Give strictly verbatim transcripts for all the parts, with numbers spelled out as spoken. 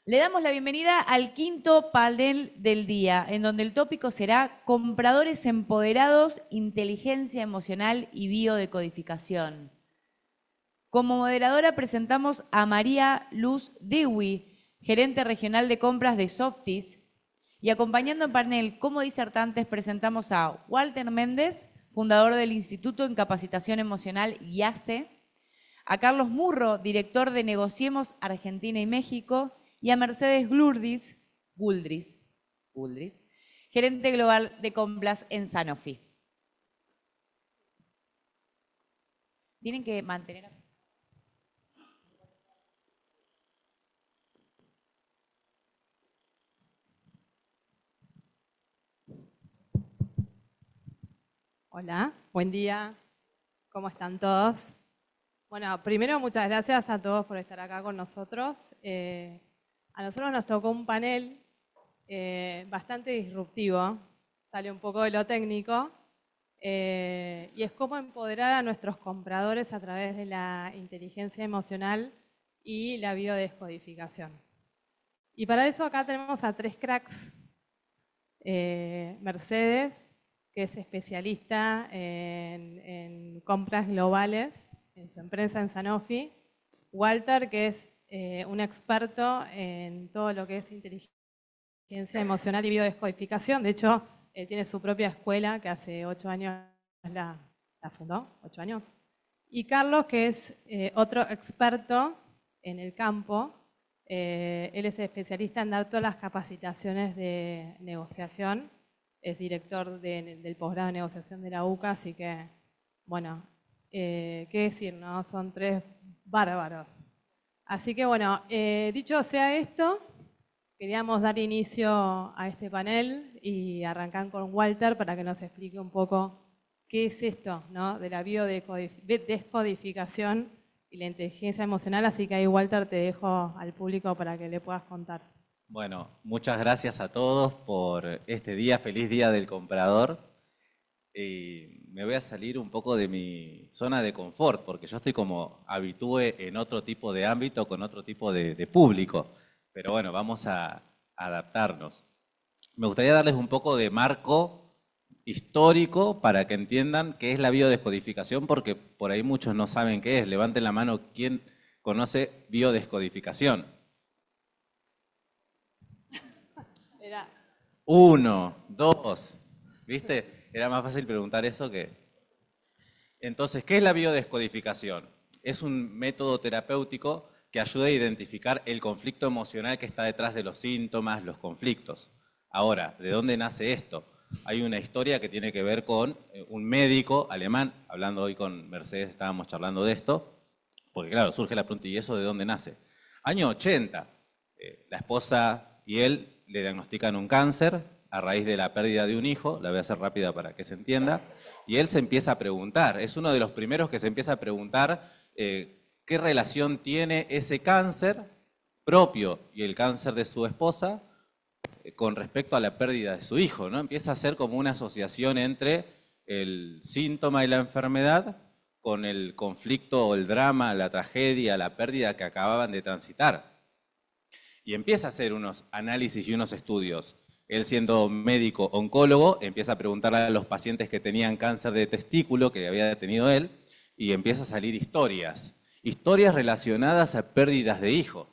Le damos la bienvenida al quinto panel del día, en donde el tópico será Compradores empoderados, inteligencia emocional y biodecodificación. Como moderadora presentamos a María Luz Dewey, gerente regional de compras de Softis, y acompañando en panel como disertantes presentamos a Walter Méndez, fundador del Instituto en Capacitación Emocional I A C E, a Carlos Murro, director de Negociemos Argentina y México, y a Mercedes Glurdis, Guldris, Guldris, gerente global de compras en Sanofi. Tienen que mantener... Hola, buen día. ¿Cómo están todos? Bueno, primero muchas gracias a todos por estar acá con nosotros. Eh, a nosotros nos tocó un panel eh, bastante disruptivo, sale un poco de lo técnico, eh, y es cómo empoderar a nuestros compradores a través de la inteligencia emocional y la biodescodificación. Y para eso acá tenemos a tres cracks. Eh, Mercedes, que es especialista en, en compras globales en su empresa en Sanofi. Walter, que es eh, un experto en todo lo que es inteligencia emocional y biodescodificación. De hecho, él tiene su propia escuela que hace ocho años la, la fundó, ocho años. Y Carlos, que es eh, otro experto en el campo. Eh, él es especialista en dar todas las capacitaciones de negociación. Es director de, del posgrado de negociación de la U C A, así que, bueno, eh, qué decir, ¿no? Son tres bárbaros. Así que, bueno, eh, dicho sea esto, queríamos dar inicio a este panel y arrancar con Walter para que nos explique un poco qué es esto, ¿no? De la biodescodificación y la inteligencia emocional. Así que ahí, Walter, te dejo al público para que le puedas contar. Bueno, muchas gracias a todos por este día, feliz día del comprador. Y me voy a salir un poco de mi zona de confort, porque yo estoy como habitué en otro tipo de ámbito, con otro tipo de, de público. Pero bueno, vamos a adaptarnos. Me gustaría darles un poco de marco histórico para que entiendan qué es la biodescodificación, porque por ahí muchos no saben qué es. Levanten la mano quién conoce biodescodificación. Uno, dos, ¿viste? Era más fácil preguntar eso que... Entonces, ¿qué es la biodescodificación? Es un método terapéutico que ayuda a identificar el conflicto emocional que está detrás de los síntomas, los conflictos. Ahora, ¿de dónde nace esto? Hay una historia que tiene que ver con un médico alemán, hablando hoy con Mercedes, estábamos charlando de esto, porque claro, surge la pregunta, ¿y eso de dónde nace? Año ochenta, eh, la esposa y él le diagnostican un cáncer a raíz de la pérdida de un hijo, la voy a hacer rápida para que se entienda, y él se empieza a preguntar, es uno de los primeros que se empieza a preguntar eh, qué relación tiene ese cáncer propio y el cáncer de su esposa eh, con respecto a la pérdida de su hijo, ¿no? Empieza a ser como una asociación entre el síntoma y la enfermedad con el conflicto o el drama, la tragedia, la pérdida que acababan de transitar. Y empieza a hacer unos análisis y unos estudios. Él, siendo médico oncólogo, empieza a preguntarle a los pacientes que tenían cáncer de testículo, que había tenido él, y empieza a salir historias. Historias relacionadas a pérdidas de hijo.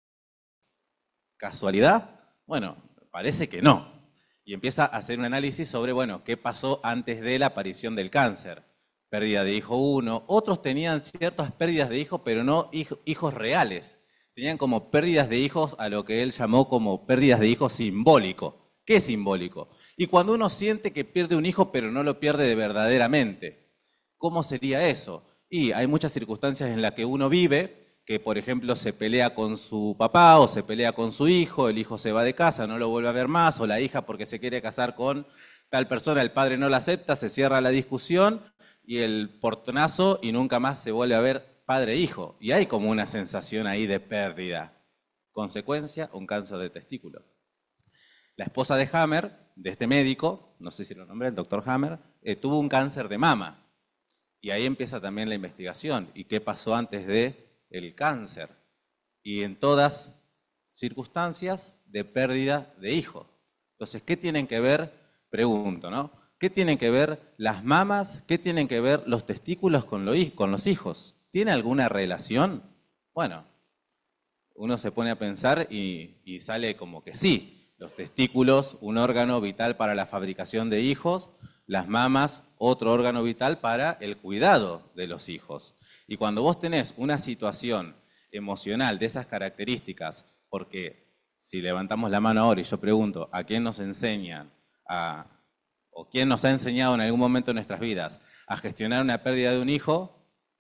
¿Casualidad? Bueno, parece que no. Y empieza a hacer un análisis sobre, bueno, qué pasó antes de la aparición del cáncer. Pérdida de hijo uno. Otros tenían ciertas pérdidas de hijo, pero no hijos reales. Tenían como pérdidas de hijos a lo que él llamó como pérdidas de hijos simbólico. ¿Qué es simbólico? Y cuando uno siente que pierde un hijo pero no lo pierde de verdaderamente, ¿cómo sería eso? Y hay muchas circunstancias en las que uno vive, que por ejemplo se pelea con su papá o se pelea con su hijo, el hijo se va de casa, no lo vuelve a ver más, o la hija porque se quiere casar con tal persona, el padre no la acepta, se cierra la discusión y el portonazo y nunca más se vuelve a ver padre e hijo, y hay como una sensación ahí de pérdida. Consecuencia, un cáncer de testículo. La esposa de Hammer, de este médico, no sé si lo nombré, el doctor Hammer, eh, tuvo un cáncer de mama. Y ahí empieza también la investigación. ¿Y qué pasó antes del cáncer? Y en todas circunstancias de pérdida de hijo. Entonces, ¿qué tienen que ver? Pregunto, ¿no? ¿Qué tienen que ver las mamas? ¿Qué tienen que ver los testículos con, lo, con los hijos? ¿Tiene alguna relación? Bueno, uno se pone a pensar y, y sale como que sí. Los testículos, un órgano vital para la fabricación de hijos, las mamas, otro órgano vital para el cuidado de los hijos. Y cuando vos tenés una situación emocional de esas características, porque si levantamos la mano ahora y yo pregunto, ¿a quién nos enseñan a, o quién nos ha enseñado en algún momento de nuestras vidas a gestionar una pérdida de un hijo?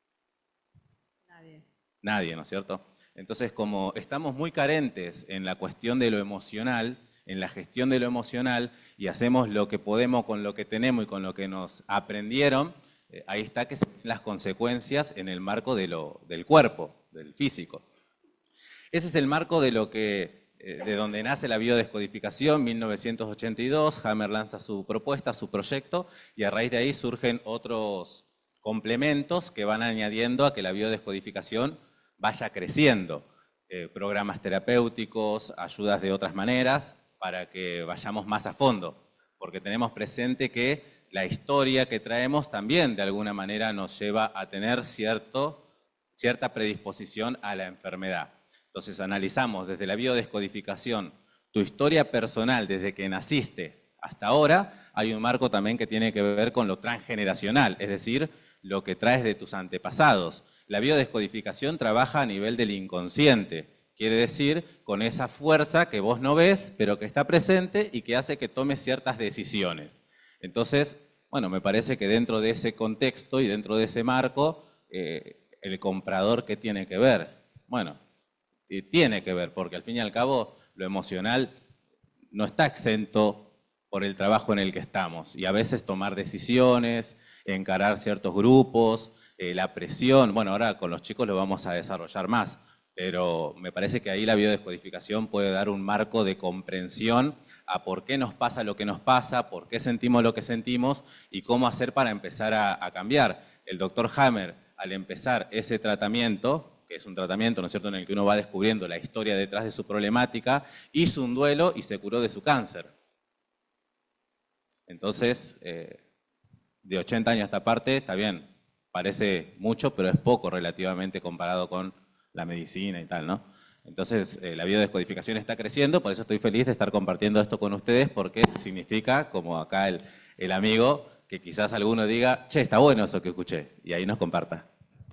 Nadie. Nadie, ¿no es cierto? Entonces, como estamos muy carentes en la cuestión de lo emocional, en la gestión de lo emocional, y hacemos lo que podemos con lo que tenemos y con lo que nos aprendieron, eh, ahí está que se ven las consecuencias en el marco de lo, del cuerpo, del físico. Ese es el marco de lo que, eh, de donde nace la biodescodificación, mil novecientos ochenta y dos, Hammer lanza su propuesta, su proyecto, y a raíz de ahí surgen otros complementos que van añadiendo a que la biodescodificación vaya creciendo. Eh, programas terapéuticos, ayudas de otras maneras, para que vayamos más a fondo, porque tenemos presente que la historia que traemos también de alguna manera nos lleva a tener cierto, cierta predisposición a la enfermedad. Entonces analizamos desde la biodescodificación tu historia personal desde que naciste hasta ahora. Hay un marco también que tiene que ver con lo transgeneracional, es decir, lo que traes de tus antepasados. La biodescodificación trabaja a nivel del inconsciente. Quiere decir, con esa fuerza que vos no ves, pero que está presente y que hace que tomes ciertas decisiones. Entonces, bueno, me parece que dentro de ese contexto y dentro de ese marco, eh, el comprador, ¿qué tiene que ver? Bueno, eh, tiene que ver, porque al fin y al cabo, lo emocional no está exento por el trabajo en el que estamos. Y a veces tomar decisiones, encarar ciertos grupos, eh, la presión, bueno, ahora con los chicos lo vamos a desarrollar más, pero me parece que ahí la biodescodificación puede dar un marco de comprensión a por qué nos pasa lo que nos pasa, por qué sentimos lo que sentimos y cómo hacer para empezar a, a cambiar. El doctor Hammer, al empezar ese tratamiento, que es un tratamiento, ¿no es cierto?, en el que uno va descubriendo la historia detrás de su problemática, hizo un duelo y se curó de su cáncer. Entonces, eh, de ochenta años a esta parte, está bien, parece mucho, pero es poco relativamente comparado con la medicina y tal, ¿no? Entonces, eh, la biodescodificación está creciendo, por eso estoy feliz de estar compartiendo esto con ustedes, porque significa, como acá el, el amigo, que quizás alguno diga, che, está bueno eso que escuché, y ahí nos comparta.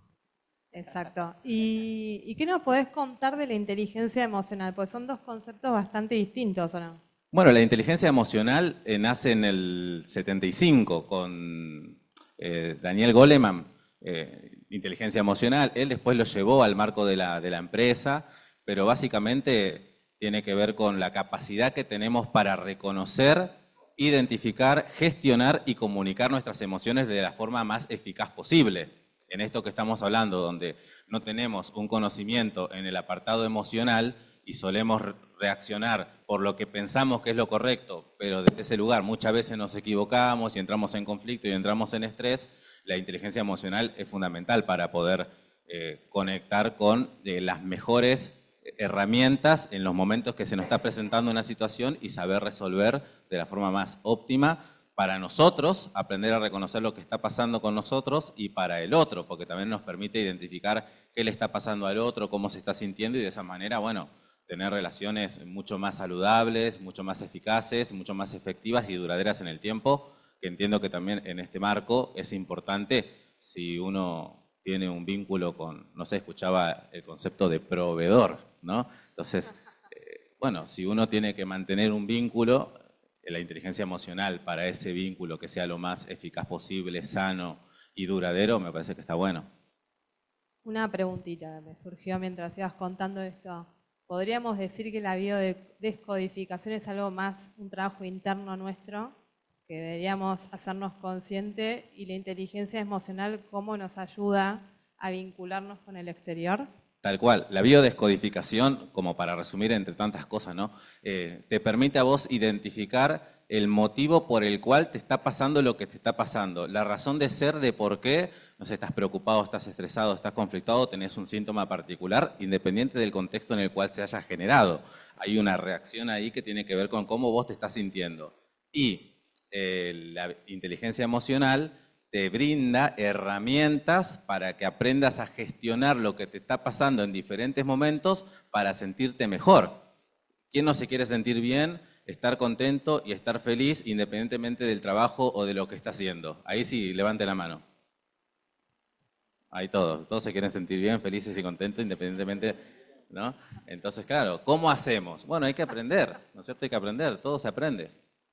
Exacto. ¿Y, y qué nos podés contar de la inteligencia emocional? Porque son dos conceptos bastante distintos, ¿o no? Bueno, la inteligencia emocional eh, nace en el setenta y cinco con eh, Daniel Goleman, eh, inteligencia emocional. Él después lo llevó al marco de la, de la empresa, pero básicamente tiene que ver con la capacidad que tenemos para reconocer, identificar, gestionar y comunicar nuestras emociones de la forma más eficaz posible. En esto que estamos hablando, donde no tenemos un conocimiento en el apartado emocional y solemos reaccionar por lo que pensamos que es lo correcto, pero desde ese lugar muchas veces nos equivocamos y entramos en conflicto y entramos en estrés, la inteligencia emocional es fundamental para poder eh, conectar con eh, las mejores herramientas en los momentos que se nos está presentando una situación y saber resolver de la forma más óptima para nosotros, aprender a reconocer lo que está pasando con nosotros y para el otro, porque también nos permite identificar qué le está pasando al otro, cómo se está sintiendo y de esa manera, bueno, tener relaciones mucho más saludables, mucho más eficaces, mucho más efectivas y duraderas en el tiempo, que entiendo que también en este marco es importante si uno tiene un vínculo con, no sé, escuchaba el concepto de proveedor, ¿no? Entonces, eh, bueno, si uno tiene que mantener un vínculo, la inteligencia emocional para ese vínculo que sea lo más eficaz posible, sano y duradero, me parece que está bueno. Una preguntita me surgió mientras ibas contando esto. ¿Podríamos decir que la biodescodificación es algo más, un trabajo interno nuestro, que deberíamos hacernos consciente, y la inteligencia emocional cómo nos ayuda a vincularnos con el exterior? Tal cual. La biodescodificación, como para resumir entre tantas cosas, ¿no? Eh, te permite a vos identificar el motivo por el cual te está pasando lo que te está pasando, la razón de ser de por qué, no sé, estás preocupado, estás estresado, estás conflictuado, tenés un síntoma particular, independiente del contexto en el cual se haya generado. Hay una reacción ahí que tiene que ver con cómo vos te estás sintiendo. Y eh, la inteligencia emocional te brinda herramientas para que aprendas a gestionar lo que te está pasando en diferentes momentos para sentirte mejor. ¿Quién no se quiere sentir bien, estar contento y estar feliz independientemente del trabajo o de lo que está haciendo? Ahí sí, levante la mano. Ahí todos, todos se quieren sentir bien, felices y contentos independientemente, ¿no? Entonces, claro, ¿cómo hacemos? Bueno, hay que aprender, ¿no es cierto? Hay que aprender, todo se aprende.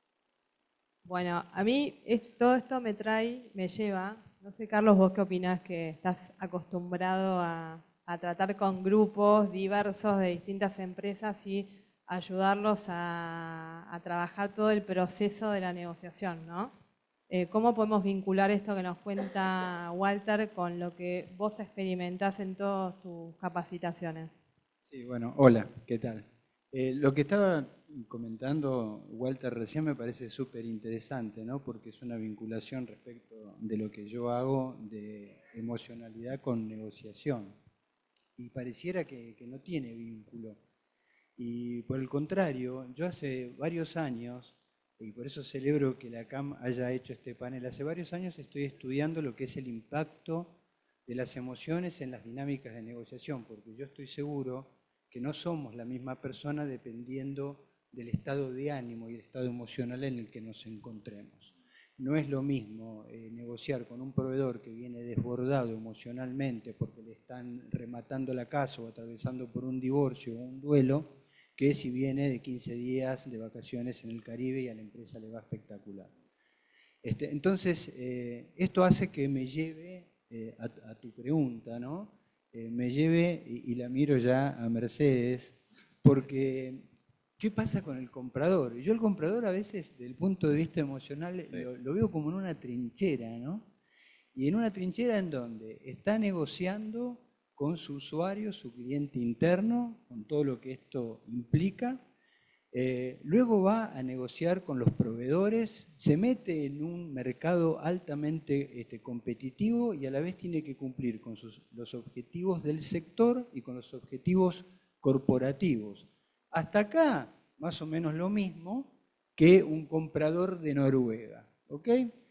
Bueno, a mí es- todo esto me trae, me lleva, no sé, Carlos, vos qué opinás, que estás acostumbrado a, a tratar con grupos diversos de distintas empresas y ayudarlos a, a trabajar todo el proceso de la negociación, ¿no? Eh, ¿Cómo podemos vincular esto que nos cuenta Walter con lo que vos experimentás en todas tus capacitaciones? Sí, bueno, hola, ¿qué tal? Eh, lo que estaba comentando Walter recién me parece súper interesante, ¿no? Porque es una vinculación respecto de lo que yo hago de emocionalidad con negociación. Y pareciera que, que no tiene vínculo. Y por el contrario, yo hace varios años, y por eso celebro que la C A M haya hecho este panel, hace varios años estoy estudiando lo que es el impacto de las emociones en las dinámicas de negociación, porque yo estoy seguro que no somos la misma persona dependiendo del estado de ánimo y el estado emocional en el que nos encontremos. No es lo mismo eh, negociar con un proveedor que viene desbordado emocionalmente porque le están rematando la casa o atravesando por un divorcio o un duelo, que si viene de quince días de vacaciones en el Caribe y a la empresa le va espectacular. Este, entonces, eh, esto hace que me lleve eh, a, a tu pregunta, ¿no? Eh, me lleve, y, y la miro ya a Mercedes, porque ¿qué pasa con el comprador? Yo el comprador a veces, desde el punto de vista emocional, Sí. lo, lo veo como en una trinchera, ¿no? Y en una trinchera en donde está negociando con su usuario, su cliente interno, con todo lo que esto implica. Eh, luego va a negociar con los proveedores, se mete en un mercado altamente este, competitivo y a la vez tiene que cumplir con sus, los objetivos del sector y con los objetivos corporativos. Hasta acá, más o menos lo mismo que un comprador de Noruega, ¿ok?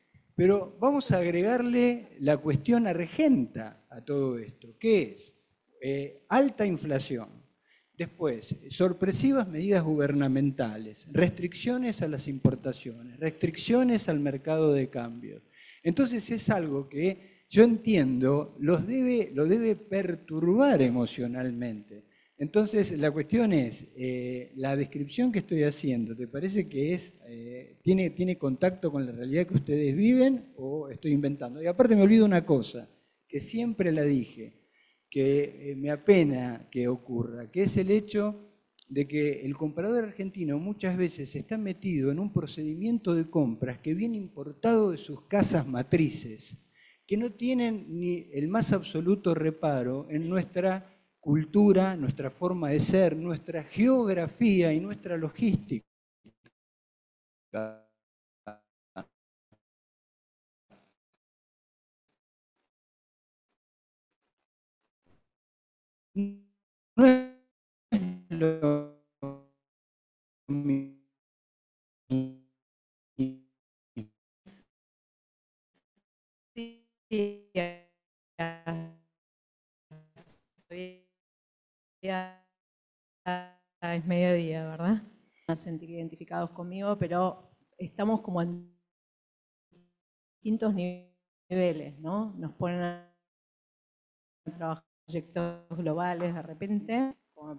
Pero vamos a agregarle la cuestión argenta a todo esto, que es eh, alta inflación. Después, sorpresivas medidas gubernamentales, restricciones a las importaciones, restricciones al mercado de cambios. Entonces es algo que yo entiendo los debe, lo debe perturbar emocionalmente. Entonces la cuestión es, eh, la descripción que estoy haciendo, ¿te parece que es, eh, tiene, tiene contacto con la realidad que ustedes viven o estoy inventando? Y aparte me olvido una cosa, que siempre la dije, que me apena que ocurra, que es el hecho de que el comprador argentino muchas veces está metido en un procedimiento de compras que viene importado de sus casas matrices, que no tienen ni el más absoluto reparo en nuestra cultura, nuestra forma de ser, nuestra geografía y nuestra logística. No es lo mismo. Sí, es mediodía, ¿verdad? Van a sentir identificados conmigo, pero estamos como en distintos niveles, ¿no? Nos ponen a trabajar proyectos globales de repente, como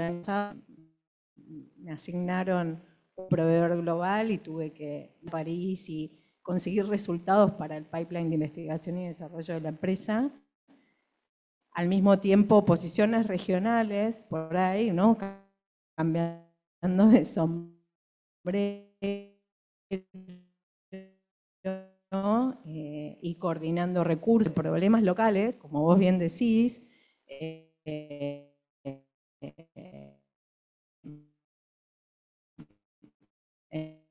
me asignaron un proveedor global y tuve que ir a París y conseguir resultados para el pipeline de investigación y desarrollo de la empresa. Al mismo tiempo, posiciones regionales por ahí, ¿no? Cambiando de sombrero, ¿no? eh, y coordinando recursos, problemas locales, como vos bien decís, eh, eh, eh,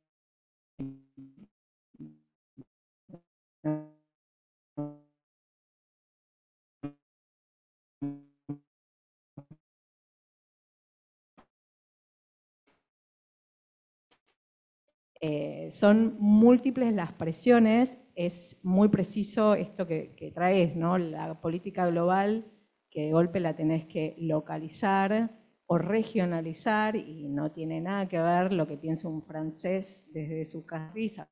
Eh, son múltiples las presiones, es muy preciso esto que, que traes, ¿no? La política global, que de golpe la tenés que localizar o regionalizar y no tiene nada que ver lo que piensa un francés desde su casa.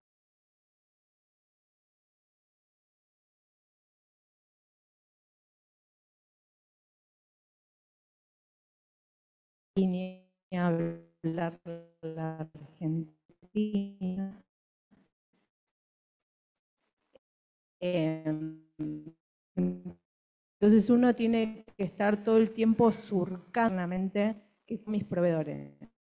Ni hablar la Argentina. Entonces uno tiene que estar todo el tiempo surcadamente que mis proveedores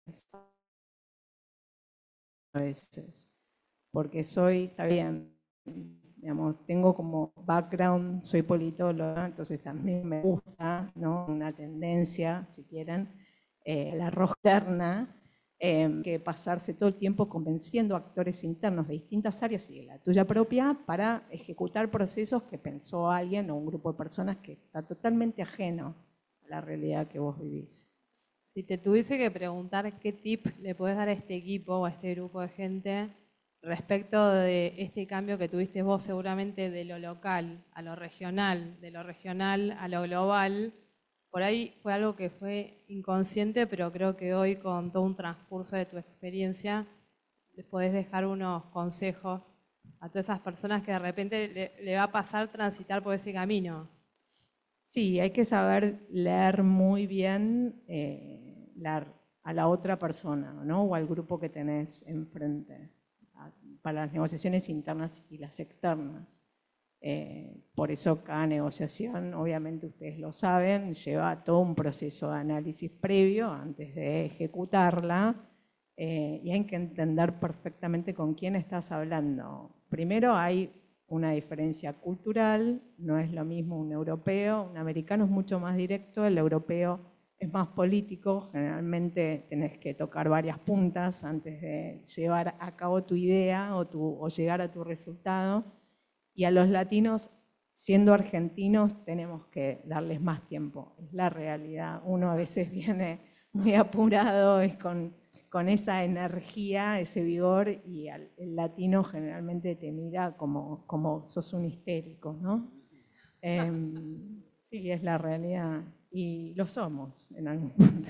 a veces, porque soy, está bien, digamos, tengo como background, soy politóloga, entonces también me gusta, ¿no? Una tendencia, si quieren, eh, la rosterna, Eh, que pasarse todo el tiempo convenciendo a actores internos de distintas áreas y de la tuya propia para ejecutar procesos que pensó alguien o un grupo de personas que está totalmente ajeno a la realidad que vos vivís. Si te tuviese que preguntar qué tip le podés dar a este equipo o a este grupo de gente respecto de este cambio que tuviste vos seguramente de lo local a lo regional, de lo regional a lo global, por ahí fue algo que fue inconsciente, pero creo que hoy con todo un transcurso de tu experiencia les podés dejar unos consejos a todas esas personas que de repente le, le va a pasar transitar por ese camino. Sí, hay que saber leer muy bien eh, la, a la otra persona, ¿no? O al grupo que tenés enfrente, a, para las negociaciones internas y las externas. Eh, por eso cada negociación, obviamente ustedes lo saben, lleva todo un proceso de análisis previo antes de ejecutarla eh, y hay que entender perfectamente con quién estás hablando. Primero hay una diferencia cultural, no es lo mismo un europeo, un americano es mucho más directo, el europeo es más político, generalmente tenés que tocar varias puntas antes de llevar a cabo tu idea o, tu, o llegar a tu resultado. Y a los latinos, siendo argentinos, tenemos que darles más tiempo. Es la realidad. Uno a veces viene muy apurado, es con, con esa energía, ese vigor, y al, el latino generalmente te mira como, como sos un histérico, ¿no? Eh, sí, es la realidad. Y lo somos en algún punto.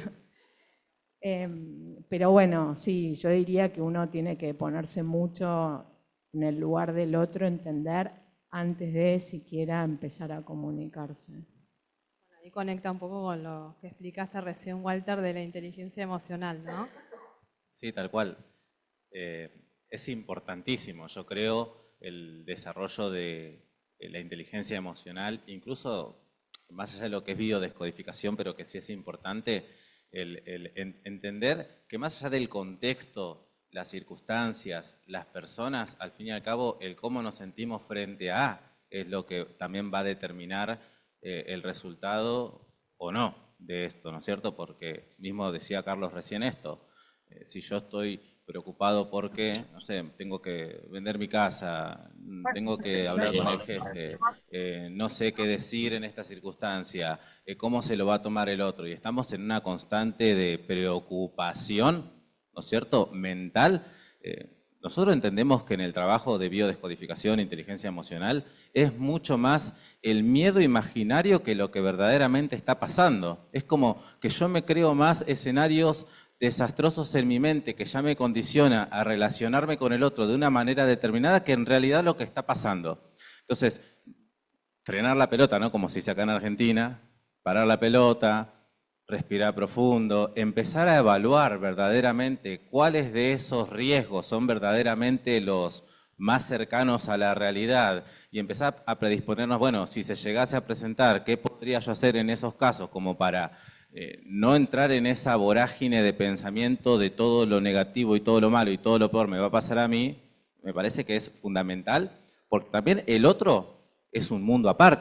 Eh, pero bueno, sí, yo diría que uno tiene que ponerse mucho en el lugar del otro, entender antes de siquiera empezar a comunicarse. Bueno, ahí conecta un poco con lo que explicaste recién, Walter, de la inteligencia emocional, ¿no? Sí, tal cual. Eh, es importantísimo, yo creo, el desarrollo de la inteligencia emocional, incluso más allá de lo que es biodescodificación, pero que sí es importante, el, el en, entender que más allá del contexto, las circunstancias, las personas, al fin y al cabo, el cómo nos sentimos frente a es lo que también va a determinar eh, el resultado o no de esto, ¿no es cierto? Porque mismo decía Carlos recién esto, eh, si yo estoy preocupado porque, no sé, tengo que vender mi casa, tengo que hablar con el jefe, eh, no sé qué decir en esta circunstancia, eh, cómo se lo va a tomar el otro, y estamos en una constante de preocupación, ¿no es cierto?, mental. Eh, nosotros entendemos que en el trabajo de biodescodificación, inteligencia emocional, es mucho más el miedo imaginario que lo que verdaderamente está pasando. Es como que yo me creo más escenarios desastrosos en mi mente que ya me condiciona a relacionarme con el otro de una manera determinada que en realidad lo que está pasando. Entonces, frenar la pelota, ¿no?, como se dice acá en Argentina, parar la pelota, respirar profundo, empezar a evaluar verdaderamente cuáles de esos riesgos son verdaderamente los más cercanos a la realidad y empezar a predisponernos, bueno, si se llegase a presentar, ¿qué podría yo hacer en esos casos como para eh, no entrar en esa vorágine de pensamiento de todo lo negativo y todo lo malo y todo lo peor me va a pasar a mí? Me parece que es fundamental, porque también el otro es un mundo aparte.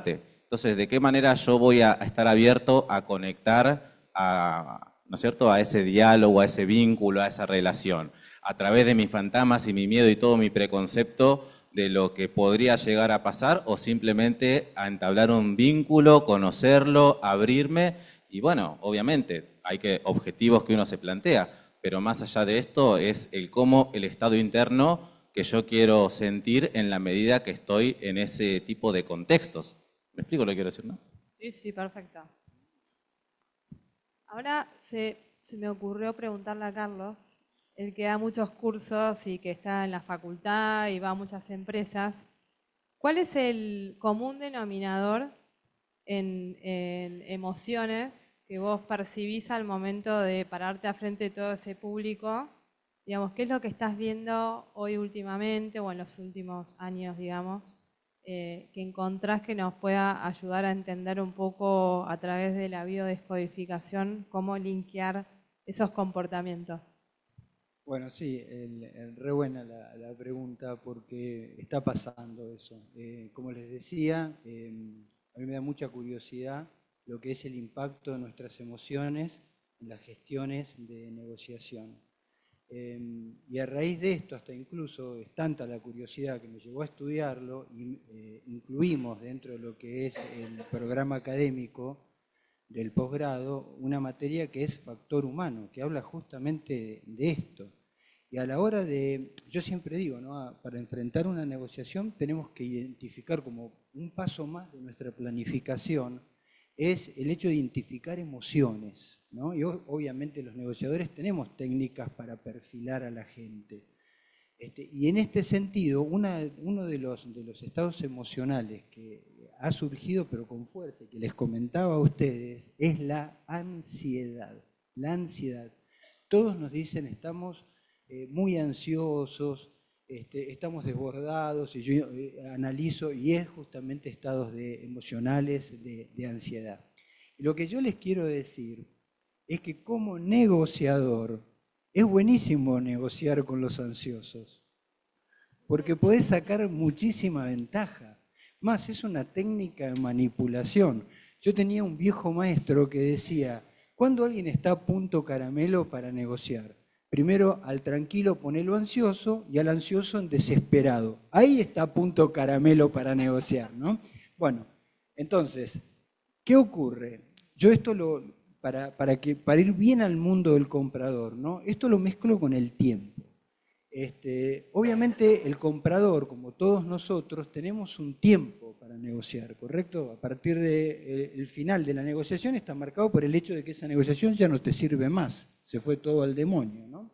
Entonces, ¿de qué manera yo voy a estar abierto a conectar a, ¿no es cierto?, a ese diálogo, a ese vínculo, a esa relación? A través de mis fantasmas y mi miedo y todo mi preconcepto de lo que podría llegar a pasar, o simplemente a entablar un vínculo, conocerlo, abrirme. Y bueno, obviamente hay que, objetivos que uno se plantea, pero más allá de esto es el cómo el estado interno que yo quiero sentir en la medida que estoy en ese tipo de contextos. ¿Me explico lo que quiero decir, no? Sí, sí, perfecto. Ahora se, se me ocurrió preguntarle a Carlos, el que da muchos cursos y que está en la facultad y va a muchas empresas, ¿cuál es el común denominador en, en emociones que vos percibís al momento de pararte a frente de todo ese público? Digamos, ¿qué es lo que estás viendo hoy últimamente o en los últimos años, digamos, eh, que encontrás que nos pueda ayudar a entender un poco a través de la biodescodificación cómo linkear esos comportamientos? Bueno, sí, el, el, re buena la, la pregunta porque está pasando eso. Eh, como les decía, eh, a mí me da mucha curiosidad lo que es el impacto de nuestras emociones en las gestiones de negociación. Eh, y a raíz de esto, hasta incluso es tanta la curiosidad que me llevó a estudiarlo, y eh, incluimos dentro de lo que es el programa académico del posgrado una materia que es factor humano, que habla justamente de esto. Y a la hora de, yo siempre digo, ¿no?, para enfrentar una negociación tenemos que identificar como un paso más de nuestra planificación, es el hecho de identificar emociones, ¿no? Y obviamente los negociadores tenemos técnicas para perfilar a la gente. Este, y en este sentido, una, uno de los, de los estados emocionales que ha surgido, pero con fuerza, y que les comentaba a ustedes, es la ansiedad. La ansiedad. Todos nos dicen, estamos eh, muy ansiosos, este, estamos desbordados, y yo eh, analizo, y es justamente estados de, emocionales de, de ansiedad. Y lo que yo les quiero decir es que como negociador, es buenísimo negociar con los ansiosos, porque podés sacar muchísima ventaja. Más, es una técnica de manipulación. Yo tenía un viejo maestro que decía, ¿cuándo alguien está a punto caramelo para negociar? Primero al tranquilo ponelo ansioso y al ansioso en desesperado. Ahí está a punto caramelo para negociar, ¿no? Bueno, entonces, ¿qué ocurre? Yo esto lo... Para, para, que, para ir bien al mundo del comprador, ¿no? Esto lo mezclo con el tiempo. Este, obviamente el comprador, como todos nosotros, tenemos un tiempo para negociar, ¿correcto? A partir del final de la negociación está marcado por el hecho de que esa negociación ya no te sirve más, se fue todo al demonio, ¿no?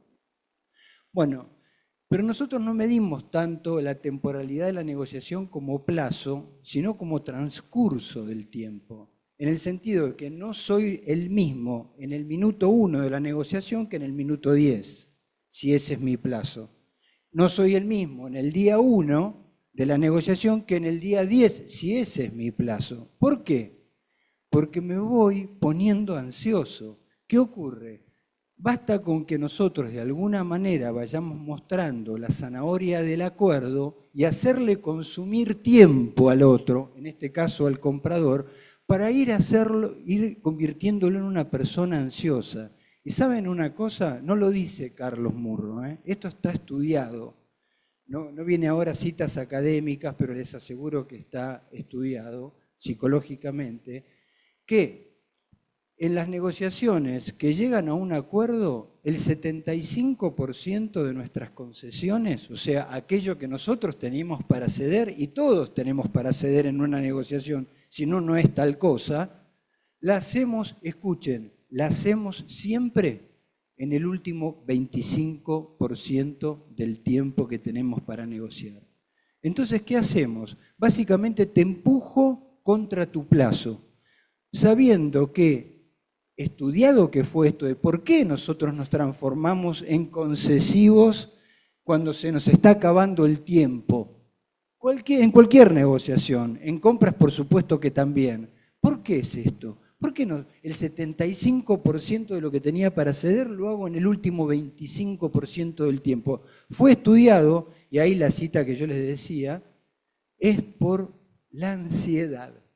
Bueno, pero nosotros no medimos tanto la temporalidad de la negociación como plazo, sino como transcurso del tiempo. En el sentido de que no soy el mismo en el minuto uno de la negociación que en el minuto diez, si ese es mi plazo. No soy el mismo en el día uno de la negociación que en el día diez, si ese es mi plazo. ¿Por qué? Porque me voy poniendo ansioso. ¿Qué ocurre? Basta con que nosotros de alguna manera vayamos mostrando la zanahoria del acuerdo y hacerle consumir tiempo al otro, en este caso al comprador, para ir a hacerlo, ir convirtiéndolo en una persona ansiosa. Y ¿saben una cosa? No lo dice Carlos Murro, ¿eh? Esto está estudiado. No, no viene ahora citas académicas, pero les aseguro que está estudiado psicológicamente, que en las negociaciones que llegan a un acuerdo, el setenta y cinco por ciento de nuestras concesiones, o sea, aquello que nosotros tenemos para ceder, y todos tenemos para ceder en una negociación, si no, no es tal cosa, la hacemos, escuchen, la hacemos siempre en el último veinticinco por ciento del tiempo que tenemos para negociar. Entonces, ¿qué hacemos? Básicamente te empujo contra tu plazo, sabiendo que, estudiado que fue esto de por qué nosotros nos transformamos en concesivos cuando se nos está acabando el tiempo. Cualquier, en cualquier negociación, en compras por supuesto que también. ¿Por qué es esto? ¿Por qué no? El setenta y cinco por ciento de lo que tenía para ceder lo hago en el último veinticinco por ciento del tiempo. Fue estudiado, y ahí la cita que yo les decía, es por la ansiedad.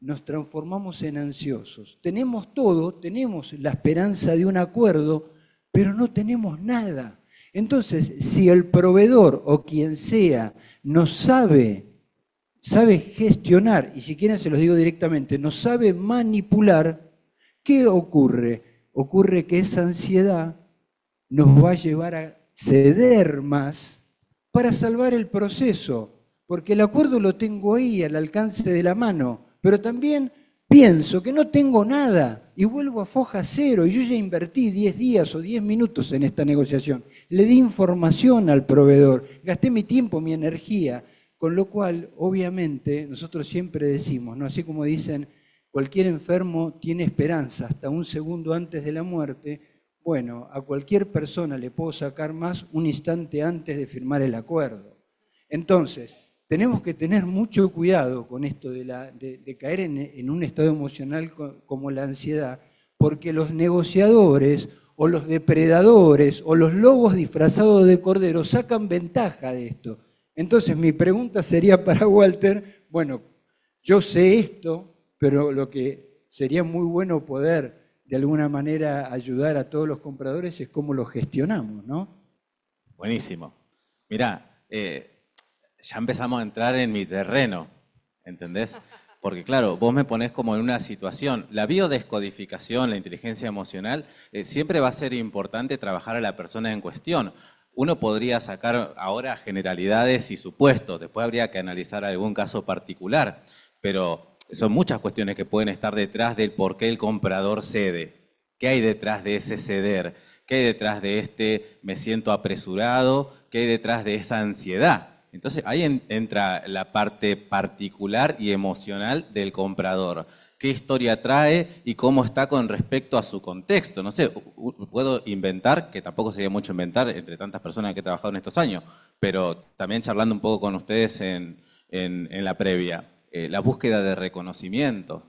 nos transformamos en ansiosos. Tenemos todo, tenemos la esperanza de un acuerdo, pero no tenemos nada. Entonces, si el proveedor o quien sea no sabe, sabe gestionar, y si quieren se los digo directamente, no sabe manipular, ¿qué ocurre? Ocurre que esa ansiedad nos va a llevar a ceder más para salvar el proceso, porque el acuerdo lo tengo ahí al alcance de la mano, pero también pienso que no tengo nada y vuelvo a foja cero y yo ya invertí diez días o diez minutos en esta negociación, le di información al proveedor, gasté mi tiempo, mi energía, con lo cual obviamente nosotros siempre decimos, ¿no? Así como dicen, cualquier enfermo tiene esperanza hasta un segundo antes de la muerte. Bueno, a cualquier persona le puedo sacar más un instante antes de firmar el acuerdo. Entonces, tenemos que tener mucho cuidado con esto de, la, de, de caer en, en un estado emocional como la ansiedad, porque los negociadores o los depredadores o los lobos disfrazados de cordero sacan ventaja de esto. Entonces, mi pregunta sería para Walter, bueno, yo sé esto, pero lo que sería muy bueno poder de alguna manera ayudar a todos los compradores es cómo lo gestionamos, ¿no? Buenísimo. Mirá, eh, ya empezamos a entrar en mi terreno, ¿entendés? Porque claro, vos me ponés como en una situación, la biodescodificación, la inteligencia emocional, eh, siempre va a ser importante trabajar a la persona en cuestión. Uno podría sacar ahora generalidades y supuestos, después habría que analizar algún caso particular, pero son muchas cuestiones que pueden estar detrás del por qué el comprador cede. ¿Qué hay detrás de ese ceder? ¿Qué hay detrás de este me siento apresurado? ¿Qué hay detrás de esa ansiedad? Entonces ahí en, entra la parte particular y emocional del comprador. ¿Qué historia trae y cómo está con respecto a su contexto? No sé, puedo inventar, que tampoco sería mucho inventar entre tantas personas que he trabajado en estos años, pero también charlando un poco con ustedes en, en, en la previa. Eh, la búsqueda de reconocimiento,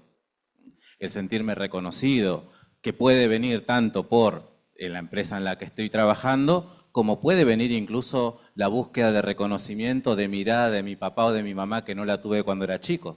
el sentirme reconocido, que puede venir tanto por en la empresa en la que estoy trabajando, como puede venir incluso la búsqueda de reconocimiento de mirada de mi papá o de mi mamá que no la tuve cuando era chico.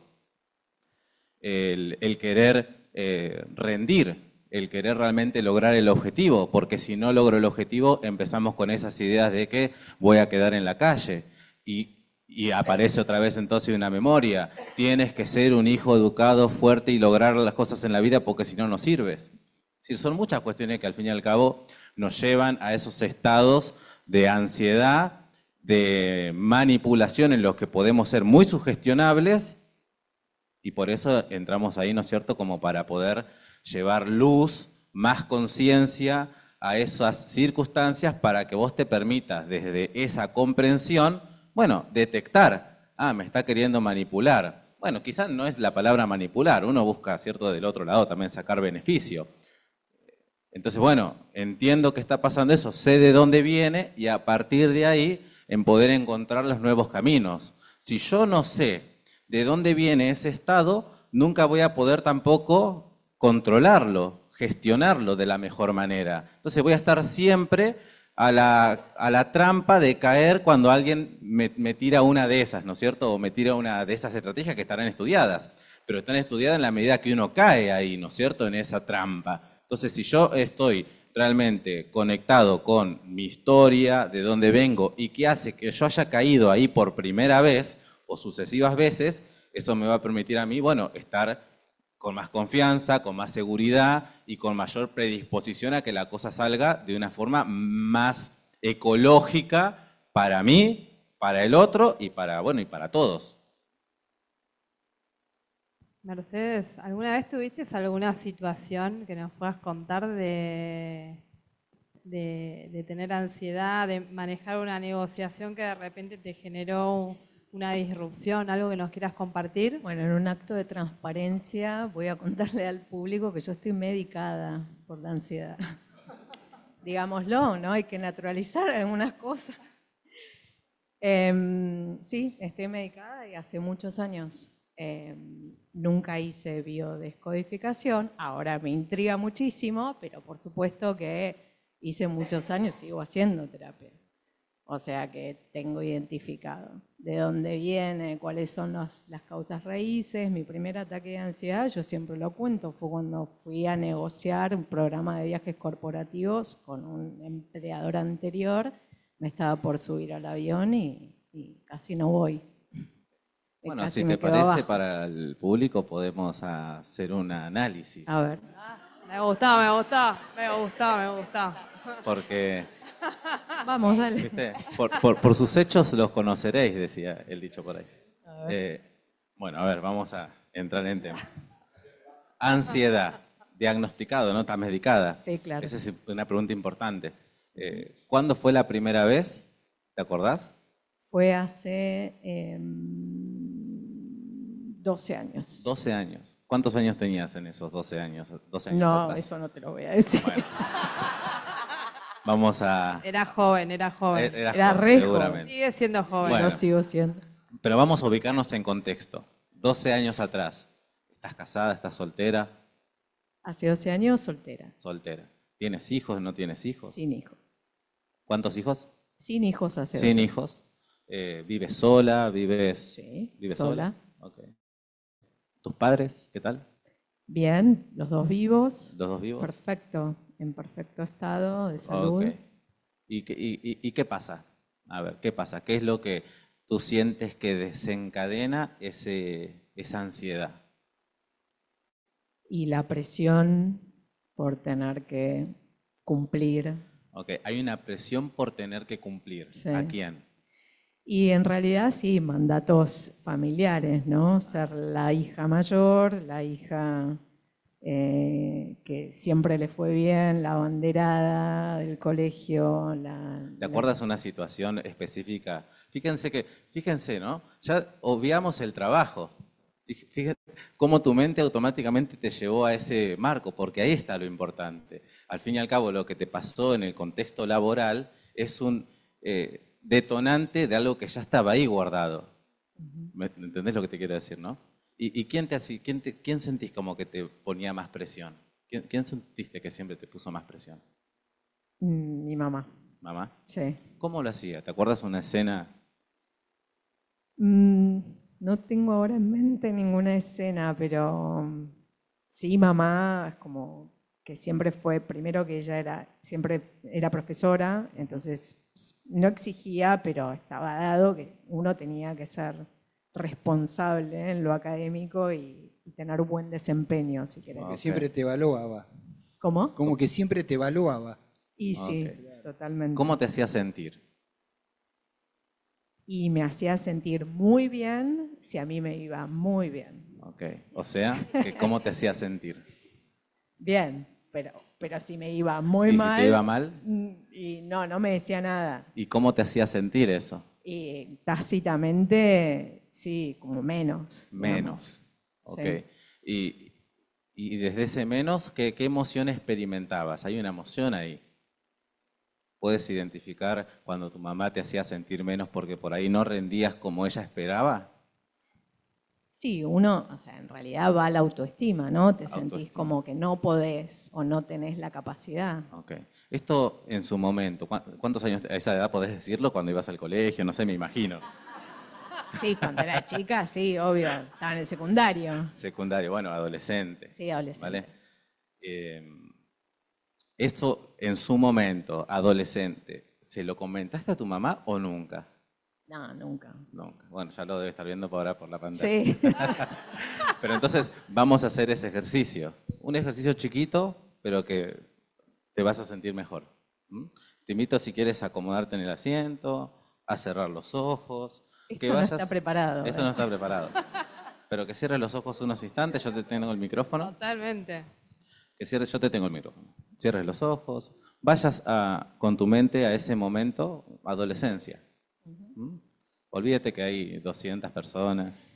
El, el querer eh, rendir, el querer realmente lograr el objetivo, porque si no logro el objetivo empezamos con esas ideas de que voy a quedar en la calle. Y Y aparece otra vez entonces una memoria. Tienes que ser un hijo educado, fuerte y lograr las cosas en la vida porque si no, no sirves. Es decir, son muchas cuestiones que al fin y al cabo nos llevan a esos estados de ansiedad, de manipulación en los que podemos ser muy sugestionables y por eso entramos ahí, ¿no es cierto?, como para poder llevar luz, más conciencia a esas circunstancias para que vos te permitas desde esa comprensión bueno, detectar, ah, me está queriendo manipular. Bueno, quizás no es la palabra manipular, uno busca, ¿cierto?, del otro lado también sacar beneficio. Entonces, bueno, entiendo que está pasando eso, sé de dónde viene y a partir de ahí en poder encontrar los nuevos caminos. Si yo no sé de dónde viene ese estado, nunca voy a poder tampoco controlarlo, gestionarlo de la mejor manera. Entonces voy a estar siempre A la, a la trampa de caer cuando alguien me, me tira una de esas, ¿no es cierto? O me tira una de esas estrategias que estarán estudiadas, pero están estudiadas en la medida que uno cae ahí, ¿no es cierto?, en esa trampa. Entonces, si yo estoy realmente conectado con mi historia, de dónde vengo, y qué hace que yo haya caído ahí por primera vez o sucesivas veces, eso me va a permitir a mí, bueno, estar con más confianza, con más seguridad y con mayor predisposición a que la cosa salga de una forma más ecológica para mí, para el otro y para, bueno, y para todos. Mercedes, ¿alguna vez tuviste alguna situación que nos puedas contar de, de, de tener ansiedad, de manejar una negociación que de repente te generó una disrupción, algo que nos quieras compartir? Bueno, en un acto de transparencia voy a contarle al público que yo estoy medicada por la ansiedad. Digámoslo, ¿no? Hay que naturalizar algunas cosas. Eh, sí, estoy medicada y hace muchos años eh, nunca hice biodescodificación. Ahora me intriga muchísimo, pero por supuesto que hice muchos años y sigo haciendo terapia. O sea que tengo identificado de dónde viene, cuáles son los- las causas raíces. Mi primer ataque de ansiedad, yo siempre lo cuento, fue cuando fui a negociar un programa de viajes corporativos con un empleador anterior. Me estaba por subir al avión y, y casi no voy. Y Bueno, casi si me te quedo parece, abajo. para el público podemos hacer un análisis. A ver, Me gustó, me gustó, me gustó, me gustó. Porque, vamos, dale. ¿viste? Por, por- por sus hechos los conoceréis, decía el dicho por ahí. A ver. Eh, bueno, a ver, vamos a entrar en tema. Ansiedad, diagnosticado, ¿no? Está medicada. Sí, claro. Esa es una pregunta importante. Eh, ¿Cuándo fue la primera vez? ¿Te acordás? Fue hace em, doce años. doce años. ¿Cuántos años tenías en esos doce años? doce años No, atrás. eso no te lo voy a decir. Bueno, vamos a... Era joven, era joven. Era, Era joven, re joven. seguramente. Sigue siendo joven. Bueno. Lo sigo siendo. Pero vamos a ubicarnos en contexto. doce años atrás. ¿Estás casada? ¿Estás soltera? Hace doce años soltera, Soltera. ¿Tienes hijos? ¿No tienes hijos? sin hijos. ¿Cuántos hijos? Sin hijos hace Sin doce hijos. Eh, ¿Vives sola? ¿Vives, Sí, ¿vives sola. sola? Ok. ¿Tus padres? ¿Qué tal? Bien, los dos vivos. ¿Los dos vivos? Perfecto, en perfecto estado de salud. Ok. ¿Y, qué- y- y- y qué pasa? A ver, ¿qué pasa? ¿Qué es lo que tú sientes que desencadena ese, esa ansiedad? Y la presión por tener que cumplir. Ok, hay una presión por tener que cumplir. Sí. ¿A quién? Y en realidad sí, mandatos familiares, ¿no? Ser la hija mayor, la hija eh, que siempre le fue bien, la abanderada del colegio. La, ¿Te acuerdas una situación específica? Fíjense que, fíjense, ¿no? Ya obviamos el trabajo. Fí- Fíjate cómo tu mente automáticamente te llevó a ese marco, porque ahí está lo importante. Al fin y al cabo, lo que te pasó en el contexto laboral es un eh, detonante de algo que ya estaba ahí guardado. ¿Me entendés lo que te quiero decir, no? ¿Y, y quién, te, haci- quién, te- quién sentís como que te ponía más presión? ¿Quién, quién sentiste que siempre te puso más presión? Mm, Mi mamá, ¿Mamá? sí. ¿Cómo lo hacía? ¿Te acuerdas una escena? Mm, No tengo ahora en mente ninguna escena, pero mm, sí, mamá es como que siempre fue, primero que ella era, siempre era profesora, entonces s- no exigía, pero estaba dado que uno tenía que ser responsable en lo académico y, y tener buen desempeño, si querés. Ok. Que siempre te evaluaba. ¿Cómo? Como que siempre te evaluaba. Y sí, Ok. totalmente. ¿Cómo te hacía sentir? Y me hacía sentir muy bien si a mí me iba muy bien. Ok. O sea, que ¿cómo te hacía sentir? Bien, pero, pero si me iba muy ¿Y si mal. te iba mal? mm, Y no, no me decía nada. ¿Y cómo te hacía sentir eso? Y tácitamente, sí, como menos. digamos. Menos. Ok. Sí. Y, y desde ese menos, ¿qué, qué emoción experimentabas? Hay una emoción ahí. ¿Puedes identificar cuando tu mamá te hacía sentir menos porque por ahí no rendías como ella esperaba? Sí, uno, o sea, en realidad va a la autoestima, ¿no? Te sentís Autoestima. como que no podés o no tenés la capacidad. Ok. Esto en su momento, ¿cuá- ¿cuántos años a esa edad podés decirlo? Cuando ibas al colegio, no sé, me imagino. Sí, cuando era chica, sí, obvio. Estaba en el secundario. Secundario, bueno, adolescente. Sí, adolescente. ¿Vale? Eh, esto en su momento, adolescente, ¿se lo comentaste a tu mamá o nunca? No, nunca. Nunca. Bueno, ya lo debe estar viendo por ahora por la pantalla. Sí. Pero entonces vamos a hacer ese ejercicio. Un ejercicio chiquito, pero que te vas a sentir mejor. ¿Mm? Te invito, si quieres, a acomodarte en el asiento, a cerrar los ojos. Esto que no vayas- está preparado. Esto ¿eh? no está preparado. Pero que cierres los ojos unos instantes, yo te tengo el micrófono. Totalmente. Que cierres, yo te tengo el micrófono. Cierres los ojos, vayas a- con tu mente a ese momento, adolescencia. ¿Mm? Olvídate que hay doscientas personas.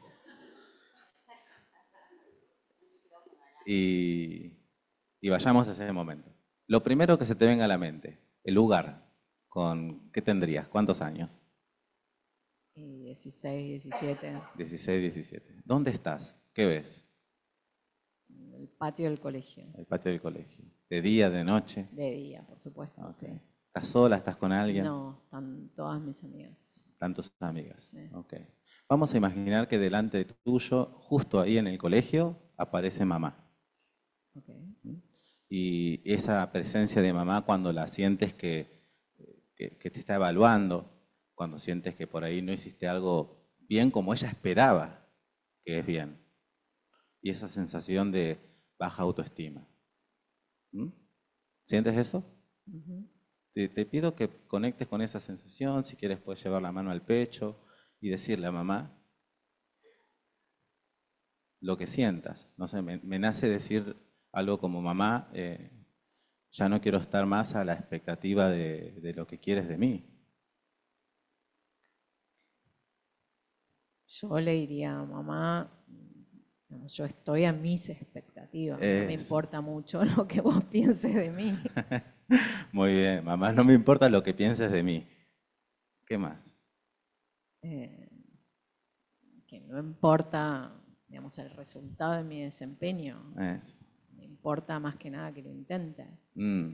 Y, y vayamos a ese momento. Lo primero que se te venga a la mente, el lugar. Con, ¿qué tendrías? ¿Cuántos años? Y dieciséis, diecisiete, dieciséis, diecisiete. ¿Dónde estás? ¿Qué ves? el patio del colegio. El patio del colegio. ¿De día, de noche? De día, por supuesto. Ok. Sí. ¿Estás sola? ¿Estás con alguien? No, están todas mis amigas. Están tus amigas. Sí. Ok. Vamos a imaginar que delante de tuyo, justo ahí en el colegio, aparece mamá. Okay. Y esa presencia de mamá, cuando la sientes que, que, que te está evaluando, cuando sientes que por ahí no hiciste algo bien como ella esperaba que es bien. Y esa sensación de baja autoestima. ¿Mm? ¿Sientes eso? Uh-huh. Te, te pido que conectes con esa sensación. Si quieres puedes llevar la mano al pecho y decirle a mamá lo que sientas. No sé, me, me nace decir algo como mamá, eh, ya no quiero estar más a la expectativa de, de lo que quieres de mí. Yo le diría, mamá, digamos, yo estoy a mis expectativas, no me Eso. importa mucho lo que vos pienses de mí. Muy bien, mamá, no me importa lo que pienses de mí. ¿Qué más? Eh, que no importa, digamos, el resultado de mi desempeño, Eso. me importa más que nada que lo intente. Mm.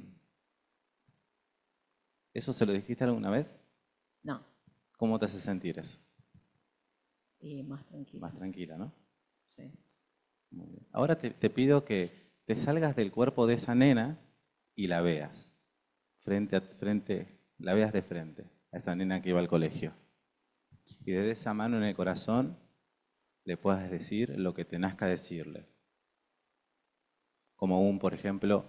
¿Eso se lo dijiste alguna vez? No, ¿Cómo te hace sentir eso? y más tranquila. Más tranquila, ¿no? Sí. Muy bien. Ahora te, te pido que te salgas del cuerpo de esa nena y la veas. Frente a frente, la veas de frente a esa nena que iba al colegio. Y desde esa mano en el corazón le puedas decir lo que te nazca decirle. Como un, por ejemplo,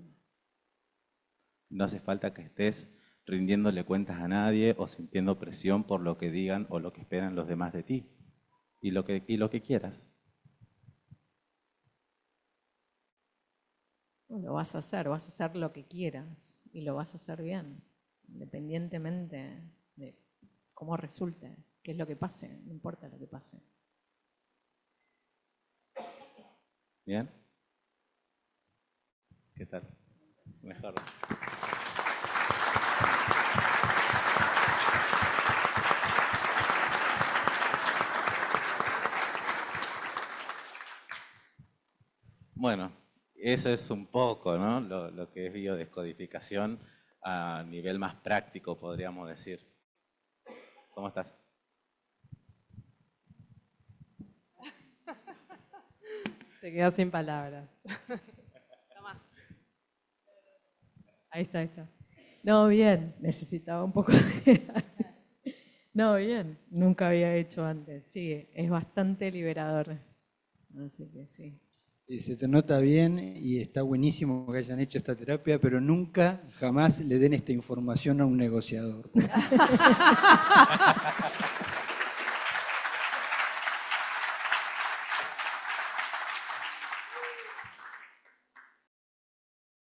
no hace falta que estés rindiéndole cuentas a nadie o sintiendo presión por lo que digan o lo que esperan los demás de ti. Y lo que, y lo que quieras. Lo vas a hacer, vas a hacer lo que quieras y lo vas a hacer bien, independientemente de cómo resulte, qué es lo que pase, no importa lo que pase. ¿Bien? ¿Qué tal? Mejor. Bueno, eso es un poco, ¿no? Lo, lo que es biodescodificación a nivel más práctico, podríamos decir. ¿Cómo estás? Se quedó sin palabras. Toma. Ahí está, ahí está. No, bien, necesitaba un poco de... No, bien, nunca había hecho antes. Sí, es bastante liberador. Así que sí. Sí, se te nota bien y está buenísimo que hayan hecho esta terapia, pero nunca, jamás le den esta información a un negociador.